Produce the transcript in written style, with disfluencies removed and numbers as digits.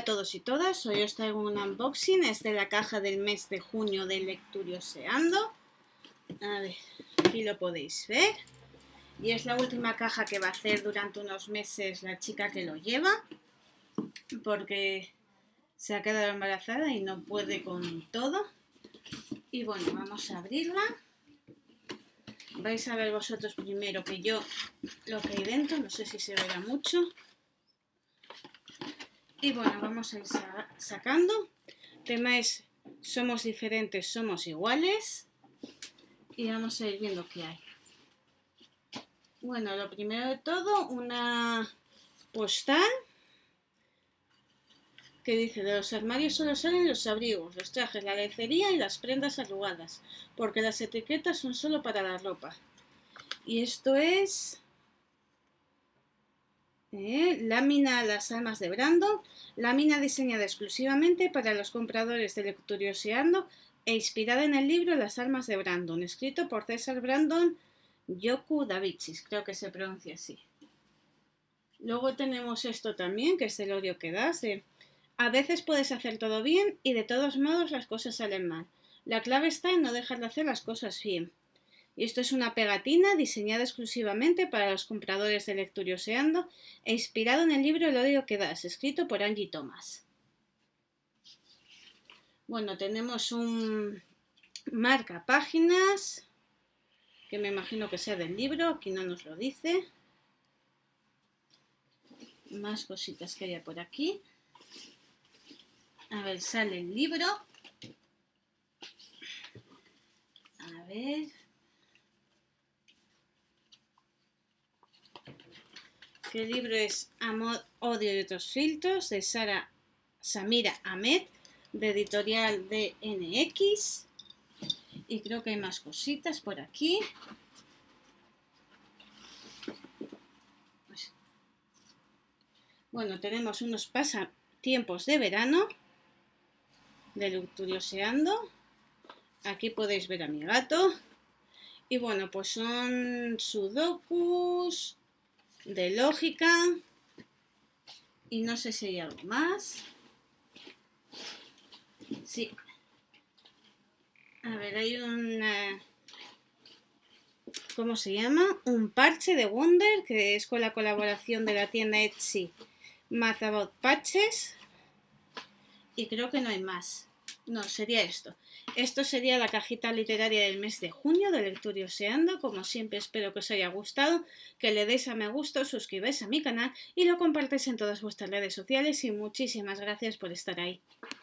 a todos y todas, hoy os traigo un unboxing, es de la caja del mes de junio de Lecturioseando. A ver, aquí lo podéis ver. Y es la última caja que va a hacer durante unos meses la chica que lo lleva, porque se ha quedado embarazada y no puede con todo. Y bueno, vamos a abrirla. Vais a ver vosotros primero que yo lo que hay dentro, no sé si se verá mucho. Y bueno, vamos a ir sacando. El tema es, somos diferentes, somos iguales. Y vamos a ir viendo qué hay. Bueno, lo primero de todo, una postal que dice: de los armarios solo salen los abrigos, los trajes, la lencería y las prendas arrugadas, porque las etiquetas son solo para la ropa. Y esto es lámina Las Almas de Brandon, lámina diseñada exclusivamente para los compradores de Lecturioseando e inspirada en el libro Las Almas de Brandon, escrito por César Brandon Yoku Davichis, creo que se pronuncia así. Luego tenemos esto también, que es el odio que das, a veces puedes hacer todo bien y de todos modos las cosas salen mal. La clave está en no dejar de hacer las cosas bien. Y esto es una pegatina diseñada exclusivamente para los compradores de Lecturioseando e inspirado en el libro El odio que das, escrito por Angie Thomas. Bueno, tenemos un marcapáginas, que me imagino que sea del libro, aquí no nos lo dice. Más cositas que hay por aquí. A ver, sale el libro. A ver. Que el libro es Amor, Odio y otros filtros, de Samira Ahmed, de editorial DNX. Y creo que hay más cositas por aquí. Bueno, tenemos unos pasatiempos de verano de Lecturioseando. Aquí podéis ver a mi gato. Y bueno, pues son sudokus de lógica. Y no sé si hay algo más. Sí. A ver, hay una... ¿Cómo se llama? Un parche de Wonder, que es con la colaboración de la tienda Etsy Math About Patches. Y creo que no hay más. No, sería esto. Esto sería la cajita literaria del mes de junio de Lecturioseando. Como siempre, espero que os haya gustado, que le deis a me gusta, os suscribáis a mi canal y lo compartáis en todas vuestras redes sociales. Y muchísimas gracias por estar ahí.